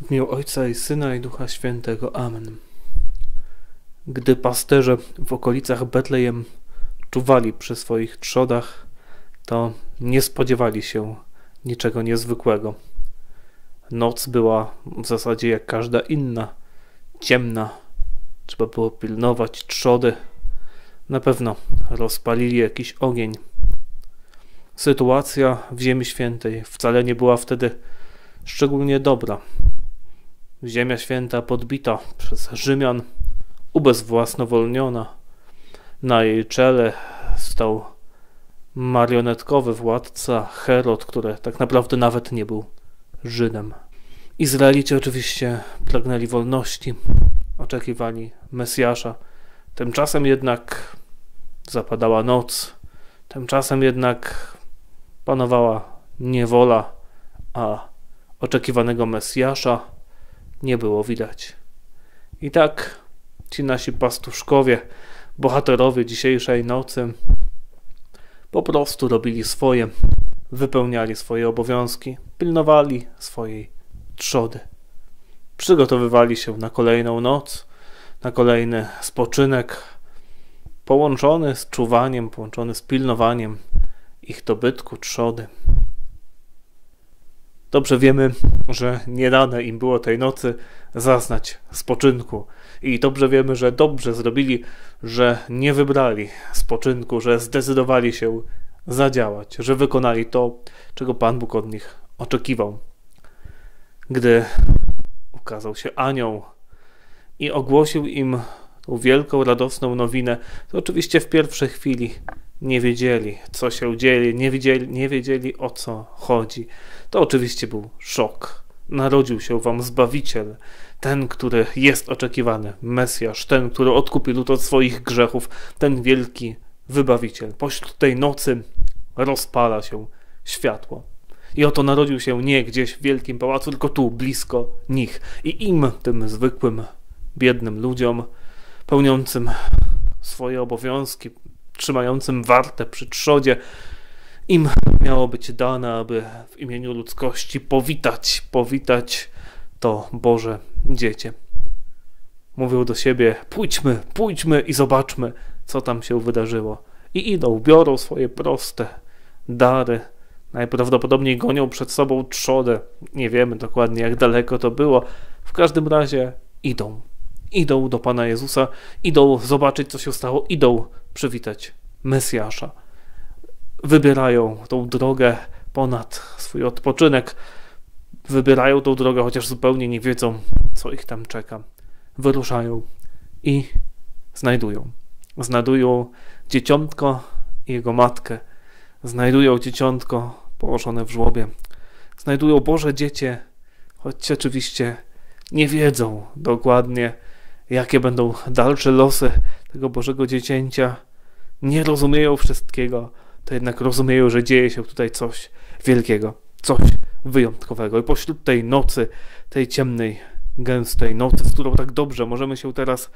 W imię Ojca i Syna i Ducha Świętego. Amen. Gdy pasterze w okolicach Betlejem czuwali przy swoich trzodach, to nie spodziewali się niczego niezwykłego. Noc była w zasadzie jak każda inna, ciemna. Trzeba było pilnować trzody. Na pewno rozpalili jakiś ogień. Sytuacja w Ziemi Świętej wcale nie była wtedy szczególnie dobra. Ziemia Święta podbita przez Rzymian, ubezwłasnowolniona. Na jej czele stał marionetkowy władca Herod, który tak naprawdę nawet nie był Żydem. Izraelici oczywiście pragnęli wolności, oczekiwali Mesjasza. Tymczasem jednak zapadała noc, tymczasem jednak panowała niewola, a oczekiwanego Mesjasza nie było widać. I tak ci nasi pastuszkowie, bohaterowie dzisiejszej nocy po prostu robili swoje, wypełniali swoje obowiązki, pilnowali swojej trzody. Przygotowywali się na kolejną noc, na kolejny spoczynek, połączony z czuwaniem, połączony z pilnowaniem ich dobytku, trzody. Dobrze wiemy, że nie dane im było tej nocy zaznać spoczynku. I dobrze wiemy, że dobrze zrobili, że nie wybrali spoczynku, że zdecydowali się zadziałać, że wykonali to, czego Pan Bóg od nich oczekiwał. Gdy ukazał się anioł i ogłosił im tą wielką, radosną nowinę, to oczywiście w pierwszej chwili nie wiedzieli, co się dzieje, nie wiedzieli, o co chodzi. To oczywiście był szok. Narodził się wam Zbawiciel, ten, który jest oczekiwany, Mesjasz, ten, który odkupi lud od swoich grzechów, ten wielki wybawiciel. Pośród tej nocy rozpala się światło. I oto narodził się nie gdzieś w wielkim pałacu, tylko tu, blisko nich. I im, tym zwykłym, biednym ludziom, pełniącym swoje obowiązki, trzymającym wartę przy trzodzie, im miało być dane, aby w imieniu ludzkości powitać to Boże dziecię. Mówią do siebie: pójdźmy i zobaczmy, co tam się wydarzyło. I idą, biorą swoje proste dary, najprawdopodobniej gonią przed sobą trzodę. Nie wiemy dokładnie, jak daleko to było. W każdym razie idą do Pana Jezusa, idą zobaczyć, co się stało, idą przywitać Mesjasza. Wybierają tą drogę ponad swój odpoczynek. Wybierają tą drogę, chociaż zupełnie nie wiedzą, co ich tam czeka. Wyruszają i znajdują dzieciątko i jego matkę. Znajdują dzieciątko położone w żłobie. Znajdują Boże Dziecię, choć oczywiście nie wiedzą dokładnie, jakie będą dalsze losy tego Bożego Dziecięcia. Nie rozumieją wszystkiego, to jednak rozumieją, że dzieje się tutaj coś wielkiego, coś wyjątkowego. I pośród tej nocy, tej ciemnej, gęstej nocy, w którą tak dobrze możemy się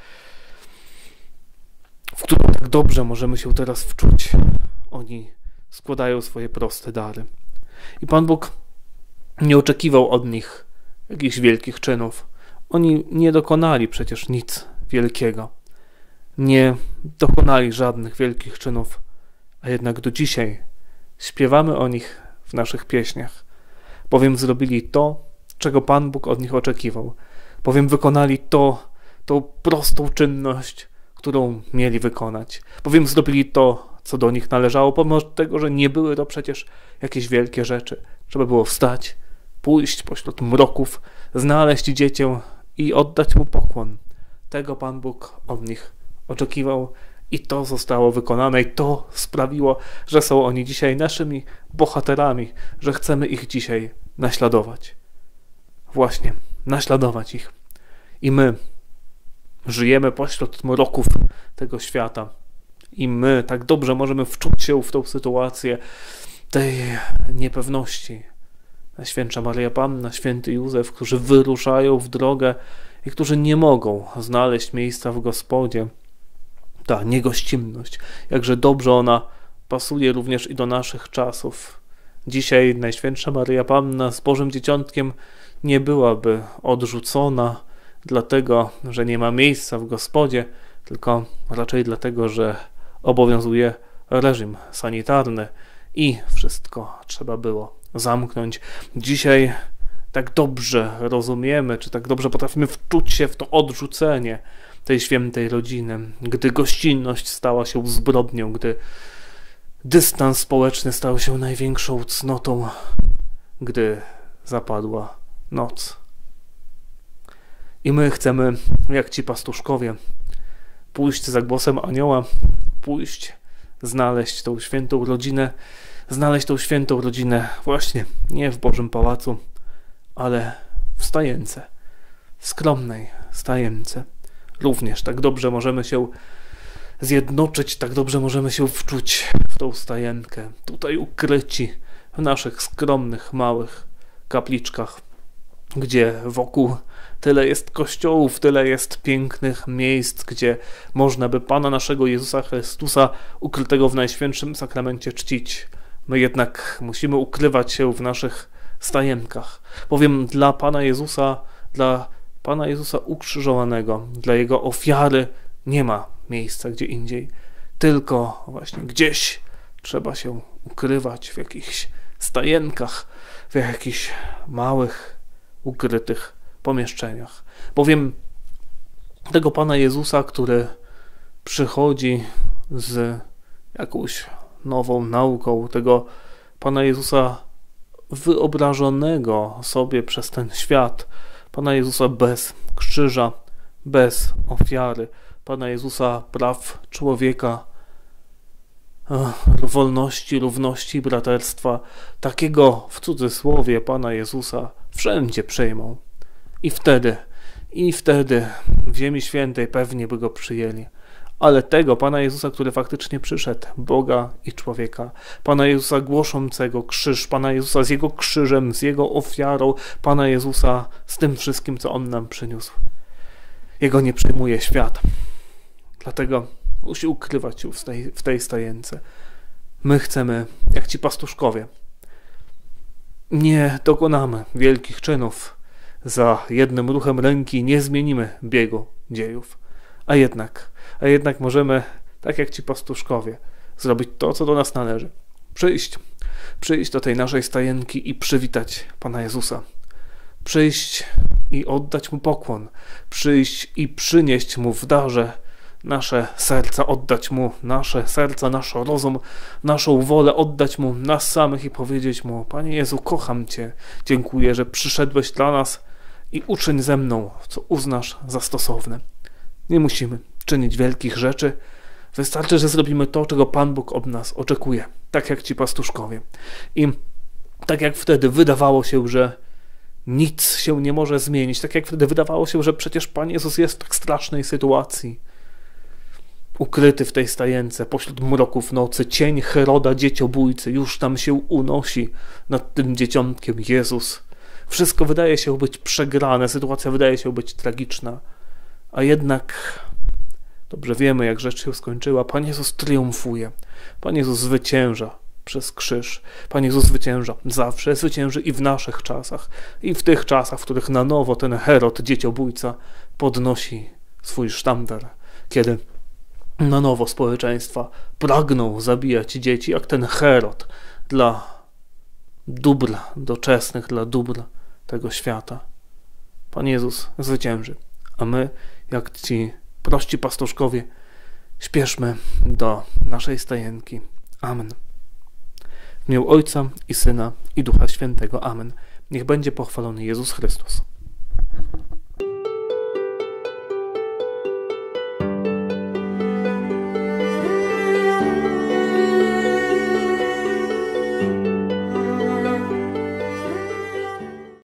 teraz wczuć, oni składają swoje proste dary. I Pan Bóg nie oczekiwał od nich jakichś wielkich czynów. Oni nie dokonali przecież nic wielkiego. Nie dokonali żadnych wielkich czynów, a jednak do dzisiaj śpiewamy o nich w naszych pieśniach, bowiem zrobili to, czego Pan Bóg od nich oczekiwał, bowiem wykonali tą prostą czynność, którą mieli wykonać, bowiem zrobili to, co do nich należało, pomimo tego, że nie były to przecież jakieś wielkie rzeczy. Trzeba było wstać, pójść pośród mroków, znaleźć dziecię i oddać mu pokłon. Tego Pan Bóg od nich oczekiwał i to zostało wykonane i to sprawiło, że są oni dzisiaj naszymi bohaterami, że chcemy ich dzisiaj naśladować. Właśnie, naśladować ich. I my żyjemy pośród mroków tego świata i my tak dobrze możemy wczuć się w tą sytuację tej niepewności. Najświętsza Maryja Panna, święty Józef, którzy wyruszają w drogę i którzy nie mogą znaleźć miejsca w Gospodzie. Ta niegościnność, jakże dobrze ona pasuje również i do naszych czasów. dzisiaj Najświętsza Maryja Panna z Bożym Dzieciątkiem nie byłaby odrzucona dlatego, że nie ma miejsca w gospodzie, tylko raczej dlatego, że obowiązuje reżim sanitarny i wszystko trzeba było zamknąć. Dzisiaj tak dobrze rozumiemy, czy tak dobrze potrafimy wczuć się w to odrzucenie tej świętej rodziny, gdy gościnność stała się zbrodnią, gdy dystans społeczny stał się największą cnotą, gdy zapadła noc. I my chcemy, jak ci pastuszkowie, pójść za głosem anioła, pójść, znaleźć tą świętą rodzinę właśnie nie w Bożym Pałacu, ale w stajence, w skromnej stajence. Również tak dobrze możemy się zjednoczyć, tak dobrze możemy się wczuć w tą stajenkę, tutaj ukryci w naszych skromnych, małych kapliczkach, gdzie wokół tyle jest kościołów, tyle jest pięknych miejsc, gdzie można by Pana naszego Jezusa Chrystusa ukrytego w Najświętszym Sakramencie czcić. My jednak musimy ukrywać się w naszych stajenkach, bowiem dla Pana Jezusa ukrzyżowanego, dla Jego ofiary nie ma miejsca gdzie indziej, tylko właśnie gdzieś trzeba się ukrywać w jakichś stajenkach, w jakichś małych, ukrytych pomieszczeniach. Bowiem tego Pana Jezusa, który przychodzi z jakąś nową nauką, tego Pana Jezusa wyobrażonego sobie przez ten świat, Pana Jezusa bez krzyża, bez ofiary, Pana Jezusa praw człowieka, wolności, równości, braterstwa, takiego w cudzysłowie Pana Jezusa wszędzie przyjmą. I wtedy w Ziemi Świętej pewnie by Go przyjęli. Ale tego Pana Jezusa, który faktycznie przyszedł, Boga i człowieka, Pana Jezusa głoszącego krzyż, Pana Jezusa z Jego krzyżem, z Jego ofiarą, Pana Jezusa z tym wszystkim, co On nam przyniósł. Jego nie przyjmuje świat. Dlatego musi ukrywać się w tej stajence. My chcemy, jak ci pastuszkowie, nie dokonamy wielkich czynów. Za jednym ruchem ręki nie zmienimy biegu dziejów. A jednak możemy, tak jak ci pastuszkowie, zrobić to, co do nas należy. Przyjść do tej naszej stajenki i przywitać Pana Jezusa. Przyjść i oddać Mu pokłon. Przyjść i przynieść Mu w darze nasze serca, oddać Mu nasze serca, nasz rozum, naszą wolę, oddać Mu nas samych i powiedzieć Mu: Panie Jezu, kocham Cię, dziękuję, że przyszedłeś dla nas i uczyń ze mną, co uznasz za stosowne. Nie musimy czynić wielkich rzeczy, wystarczy, że zrobimy to, czego Pan Bóg od nas oczekuje, tak jak ci pastuszkowie. I tak jak wtedy wydawało się, że nic się nie może zmienić, tak jak wtedy wydawało się, że przecież Pan Jezus jest w tak strasznej sytuacji, ukryty w tej stajence, pośród mroków nocy, cień Heroda dzieciobójcy już tam się unosi nad tym dzieciątkiem Jezus. Wszystko wydaje się być przegrane, sytuacja wydaje się być tragiczna, a jednak dobrze wiemy, jak rzecz się skończyła. Pan Jezus triumfuje, Pan Jezus zwycięża przez krzyż, Pan Jezus zwycięża zawsze, zwycięży i w naszych czasach, i w tych czasach, w których na nowo ten Herod dzieciobójca podnosi swój sztandar, kiedy na nowo społeczeństwa pragną zabijać dzieci, jak ten Herod, dla dóbr doczesnych, dla dóbr tego świata. Pan Jezus zwycięży, a my, jak ci prości pastuszkowie, śpieszmy do naszej stajenki. Amen. W imię Ojca i Syna i Ducha Świętego. Amen. Niech będzie pochwalony Jezus Chrystus.